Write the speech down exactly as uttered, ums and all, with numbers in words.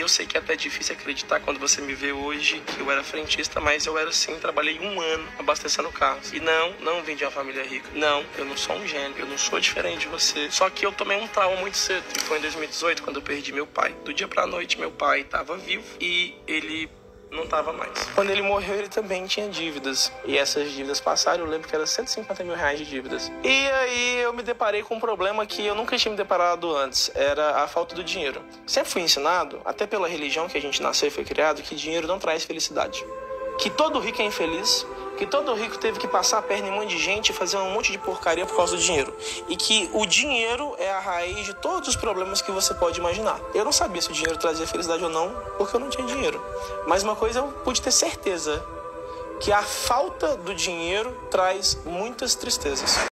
sei que é até difícil acreditar quando você me vê hoje que eu era frentista, mas eu era sim, trabalhei um ano abastecendo carros. E não, não vim de uma família rica. Não, eu não sou um gênio, eu não sou diferente de você. Só que eu tomei um trauma muito cedo. E foi em dois mil e dezoito, quando eu perdi meu pai. Do dia pra noite, meu pai estava vivo e ele não tava mais. Quando ele morreu, ele também tinha dívidas. E essas dívidas passaram, eu lembro que era cento e cinquenta mil reais de dívidas. E aí eu me deparei com um problema que eu nunca tinha me deparado antes. Era a falta do dinheiro. Sempre fui ensinado, até pela religião que a gente nasceu e foi criado, que dinheiro não traz felicidade. Que todo rico é infeliz, que todo rico teve que passar a perna em um monte de gente e fazer um monte de porcaria por causa do dinheiro. E que o dinheiro é a raiz de todos os problemas que você pode imaginar. Eu não sabia se o dinheiro trazia felicidade ou não, porque eu não tinha dinheiro. Mas uma coisa eu pude ter certeza, que a falta do dinheiro traz muitas tristezas.